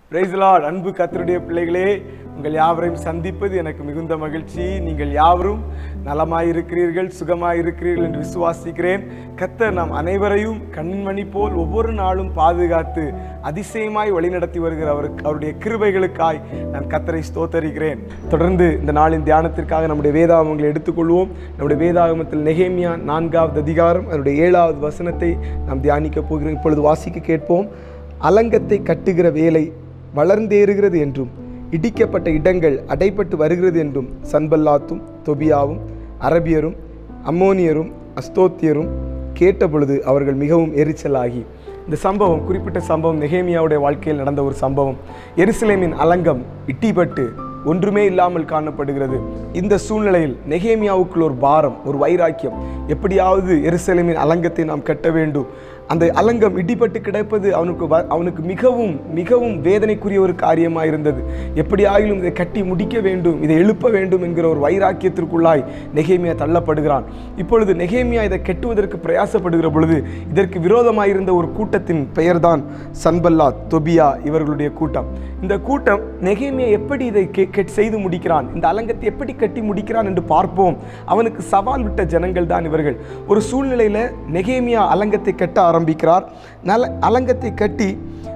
Praise the Lord. அன்பு கர்த்தருடைய பிள்ளைகளே, உங்கள் யாவரையும் சந்திப்பது எனக்கு மிகுந்த மகிழ்ச்சி. நீங்கள் யாவரும் நலமாயிருக்கிறீர்கள், சுகமாயிருக்கிறீர்கள் என்று விசுவாசிக்கிறேன். கர்த்தர் நாம் அனைவரையும் கண்மணி போல் ஒவ்வொரு நாளும் பாதுகாத்து அதிசயமாய் வழிநடத்தி வருகிற அவருடைய கிருபைகளுக்காய் நான் கர்த்தரை ஸ்தோத்தரிக்கிறேன். தொடர்ந்து இந்த நாளின் தியானத்திற்காக நம்முடைய வேதாகமங்களை எடுத்துக்கொள்வோம். நம்முடைய வேதாகமத்தில் நெகேமியா 4வது அதிகாரம் அதனுடைய 7வது வசனத்தை நாம் தியானிக்க போகிறோம். இப்பொழுது வாசிக்க கேட்போம். அலங்கத்தை கட்டுகிற வேலை வளர்ந்தேறுகிறது என்றும் இடிக்கப்பட்ட இடங்கள் அடைப்பட்டு வருகிறது என்றும் சன்பல்லாத்தும் தொபியாவும் அரபியரும் அம்மோனியரும் அஸ்தோத்தியரும் கேட்டபொழுது அவர்கள் மிகவும் எரிச்சலாகி. இந்த சம்பவம், குறிப்பிட்ட சம்பவம் நெகேமியாவுடைய வாழ்க்கையில் நடந்த ஒரு சம்பவம். எருசலேமின் அலங்கம் இட்டிப்பட்டு ஒன்றுமே இல்லாமல் காணப்படுகிறது. இந்த சூழ்நிலையில் நெகேமியாவுக்குள் ஒரு பாரம், ஒரு வைராக்கியம், எப்படியாவது எருசலேமின் அலங்கத்தை நாம் கட்ட வேண்டும். அந்த அலங்கம் இடிபட்டு கிடப்பது அவனுக்கு மிகவும் மிகவும் வேதனைக்குரிய ஒரு காரியமாக இருந்தது. எப்படியாயிலும் இதை கட்டி முடிக்க வேண்டும், இதை எழுப்ப வேண்டும் என்கிற ஒரு வைராக்கியத்திற்குள்ளாய் நெகேமியா தள்ளப்படுகிறான். இப்பொழுது நெகேமியா இதை கட்டுவதற்கு பிரயாசப்படுகிற பொழுது இதற்கு விரோதமாயிருந்த ஒரு கூட்டத்தின் பெயர்தான் சன்பல்லாத், தொபியா இவர்களுடைய கூட்டம். இந்த கூட்டம் நெகேமியா எப்படி இதை செய்து முடிக்கிறான், இந்த அலங்கத்தை எப்படி கட்டி முடிக்கிறான் என்று பார்ப்போம். அவனுக்கு சவால் விட்ட ஜனங்கள் தான் இவர்கள். ஒரு சூழ்நிலையில் நெகேமியா அலங்கத்தை கட்ட ஆரம்பிக்கிறார். அலங்கத்தை கட்டி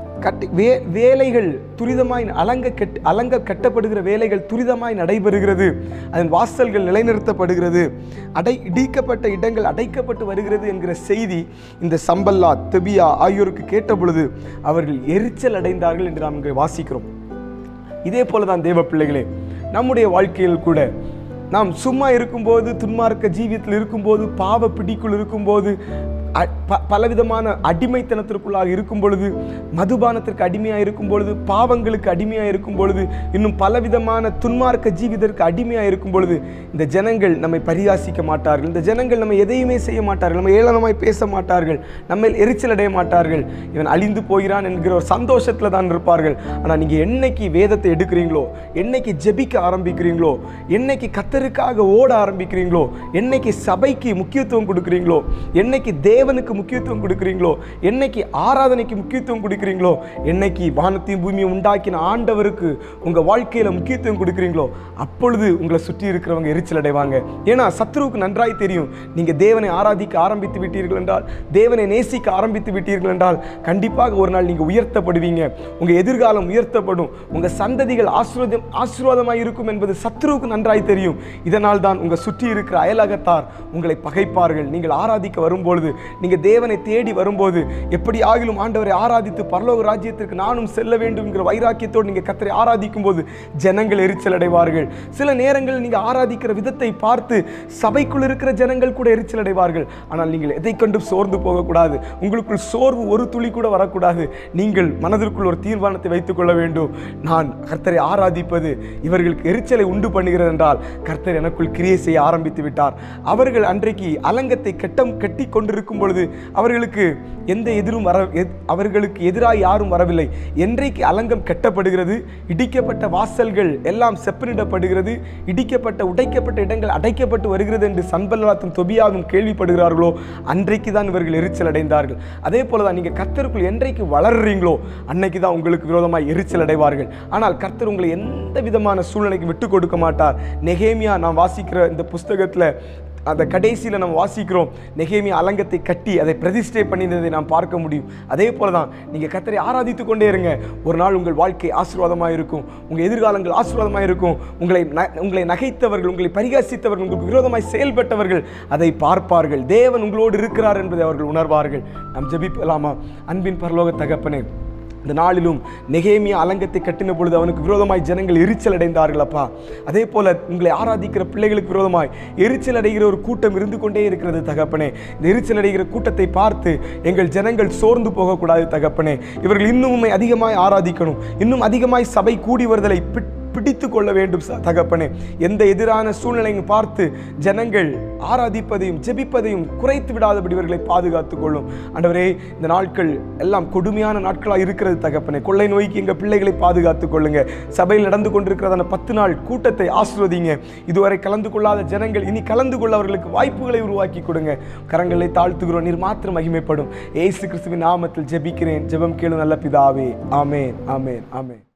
வேலைகள் துரிதமாய் அலங்க கட்டப்படுகிற வேலைகள் துரிதமாய் நடைபெறுகிறது. அதன் வாசல்கள் நிலைநிறுத்தப்படுகிறது. இடிக்கப்பட்ட இடங்கள் அடைக்கப்பட்டு வருகிறது என்கிற செய்தி இந்த சம்பல்லாத், தொபியா ஆகியோருக்கு கேட்ட பொழுது அவர்கள் எரிச்சல் அடைந்தார்கள் என்று நாம் இங்கே வாசிக்கிறோம். இதே போலதான் தேவ பிள்ளைகளே, நம்முடைய வாழ்க்கையில் கூட நாம் சும்மா இருக்கும்போது, துன்மார்க்க ஜீவியத்தில் இருக்கும்போது, பாவ பிடிக்குள் இருக்கும்போது, பலவிதமான அடிமைத்தனத்திற்குள்ளாக இருக்கும் பொழுது, மதுபானத்திற்கு அடிமையாக இருக்கும் பொழுது, பாவங்களுக்கு அடிமையாக இருக்கும் பொழுது, இன்னும் பலவிதமான துன்மார்க்க ஜீவிதற்கு அடிமையாக இருக்கும் பொழுது இந்த ஜனங்கள் நம்மை பரிகாசிக்க மாட்டார்கள். இந்த ஜனங்கள் நம்ம எதையுமே செய்ய மாட்டார்கள், நம்ம ஏளனமாய் பேச மாட்டார்கள், நம்ம எரிச்சல் அடைய மாட்டார்கள். இவன் அழிந்து போகிறான் என்கிற ஒரு சந்தோஷத்தில் தான் இருப்பார்கள். ஆனால் நீங்கள் என்னைக்கு வேதத்தை எடுக்கிறீங்களோ, என்னைக்கு ஜெபிக்க ஆரம்பிக்கிறீங்களோ, என்னைக்கு கர்த்தருக்காக ஓட ஆரம்பிக்கிறீங்களோ, என்னைக்கு சபைக்கு முக்கியத்துவம் கொடுக்குறீங்களோ, என்னைக்கு தேவனுக்கு முக்கியத்துவம் கொடுக்கிறீங்களோ, என்னைக்கு ஆராதனைக்கு முக்கியத்துவம் கொடுக்கிறீங்களோ, என்னைக்கு வானத்தையும் பூமியை உண்டாக்கின ஆண்டவருக்கு உங்க வாழ்க்கையில முக்கியத்துவம் கொடுக்கிறீங்களோ, அப்பொழுது உங்களை சுற்றி இருக்கிறவங்க எரிச்சல் அடைவாங்க. ஏன்னா சத்ருவுக்கு நன்றாய் தெரியும், நீங்க தேவனை ஆராதிக்க ஆரம்பித்து விட்டீர்கள் என்றால், தேவனை நேசிக்க ஆரம்பித்து விட்டீர்கள் என்றால் கண்டிப்பாக ஒரு நாள் நீங்க உயர்த்தப்படுவீங்க. உங்க எதிர்காலம் உயர்த்தப்படும், உங்க சந்ததிகள் ஆசீர்வாதமாய் இருக்கும் என்பது சத்ருவுக்கு நன்றாய் தெரியும். இதனால் தான் உங்க சுற்றி இருக்கிற அயலகத்தார் உங்களை பகைப்பார்கள். நீங்கள் ஆராதிக்க வரும்பொழுது, நீங்க தேவனை தேடி வரும்போது, எப்படி ஆகிலும் ஆண்டவரை ஆராதித்து பரலோக ராஜ்யத்திற்கு நானும் செல்ல வேண்டும் என்கிற வைராக்கியத்தோடு நீங்க கர்த்தரை ஆராதிக்கும் போது ஜனங்கள் எரிச்சல் அடைவார்கள். சில நேரங்களில் நீங்க ஆராதிக்கிற விதத்தை பார்த்து சபைக்குள் இருக்கிற ஜனங்கள் கூட எரிச்சல் அடைவார்கள். ஆனால் நீங்கள் எதை கண்டும் சோர்ந்து போகக்கூடாது. உங்களுக்குள் சோர்வு ஒரு துளி கூட வரக்கூடாது. நீங்கள் மனதிற்குள் ஒரு தீர்மானத்தை வைத்துக் கொள்ள வேண்டும். நான் கர்த்தரை ஆராதிப்பது இவர்களுக்கு எரிச்சலை உண்டு பண்ணுகிறது என்றால் கர்த்தர் எனக்குள் கிரியை செய்ய ஆரம்பித்து விட்டார். அவர்கள் அன்றைக்கு அலங்கத்தை கட்டி கொண்டிருக்கும் பொழுது அவர்களுக்கு எந்த எதிரும் அவர்களுக்கு எதிராக யாரும் வரவில்லை. என்றைக்கு அலங்கம் கட்டப்படுகிறது, இடிக்கப்பட்ட வாசல்கள் எல்லாம் செப்பனிடப்படுகிறது, இடிக்கப்பட்ட உடைக்கப்பட்ட இடங்கள் அடைக்கப்பட்டு வருகிறது என்று சன்பல்லாத்தும் தொபியாவும் கேள்விப்படுகிறார்களோ, அன்றைக்கு தான் இவர்கள் எரிச்சல் அடைந்தார்கள். அதே போலதான் நீங்க கர்த்தருக்குள் என்றைக்கு வளர்றீங்களோ அன்னைக்கு தான் உங்களுக்கு விரோதமாக எரிச்சல் அடைவார்கள். ஆனால் கர்த்தர் உங்களை எந்த விதமான சூழ்நிலைக்கு விட்டு கொடுக்க மாட்டார். நெகேமியா நாம் வாசிக்கிற இந்த புஸ்தகத்துல அந்த கடைசியில் நம்ம வாசிக்கிறோம், நெகேமியா அலங்கத்தை கட்டி அதை பிரதிஷ்டை பண்ணினதை நாம் பார்க்க முடியும். அதே போல தான் நீங்கள் கர்த்தரை ஆராதித்து கொண்டே இருங்க. ஒரு நாள் உங்கள் வாழ்க்கை ஆசீர்வாதமாக இருக்கும், உங்கள் எதிர்காலங்கள் ஆசீர்வாதமாக இருக்கும். உங்களை நகைத்தவர்கள், உங்களை பரிகாசித்தவர்கள், உங்களுக்கு விரோதமாய் செயல்பட்டவர்கள் அதை பார்ப்பார்கள். தேவன் உங்களோடு இருக்கிறார் என்பதை அவர்கள் உணர்வார்கள். நாம் ஜெபிக்கலாமா? அன்பின் பரலோக தகப்பனே, இந்த நாளிலும் நெகேமியா அலங்கத்தை கட்டின பொழுது அவனுக்கு விரோதமாய் ஜனங்கள் எரிச்சல் அடைந்தார்கள். அப்பா, அதே போல உங்களை ஆராதிக்கிற பிள்ளைகளுக்கு விரோதமாய் எரிச்சல் அடைகிற ஒரு கூட்டம் இருந்து கொண்டே இருக்கிறது தகப்பனே. இந்த எரிச்சல் அடைகிற கூட்டத்தை பார்த்து எங்கள் ஜனங்கள் சோர்ந்து போகக்கூடாது தகப்பனே. இவர்கள் இன்னும் அதிகமாய் ஆராதிக்கணும், இன்னும் அதிகமாய் சபை கூடி வருதலை பிடித்து கொள்ள வேண்டும் தகப்பனே. எந்த எதிரான சூழ்நிலையும் பார்த்து ஜனங்கள் ஆராதிப்பதையும் ஜெபிப்பதையும் குறைத்து விடாதபடி இவர்களை பாதுகாத்துக் கொள்ளும் ஆண்டவரே. இந்த நாட்கள் எல்லாம் கொடுமையான நாட்களாக இருக்கிறது தகப்பனே. கொள்ளை நோய்க்கு எங்கள் பிள்ளைகளை பாதுகாத்துக் கொள்ளுங்க. சபையில் நடந்து கொண்டிருக்கிறதான 10 நாள் கூட்டத்தை ஆசீர்வதிங்க. இதுவரை கலந்து கொள்ளாத ஜனங்கள் இனி கலந்து கொள்ள அவர்களுக்கு வாய்ப்புகளை உருவாக்கி கொடுங்க. கரங்களை தாழ்த்துகிறோம். நீர் மாத்திரம் மகிமைப்படும். இயேசு கிறிஸ்துவின் நாமத்தில் ஜெபிக்கிறேன். ஜெபம் கேளு நல்ல பிதாவே. ஆமென், ஆமென், ஆமென்.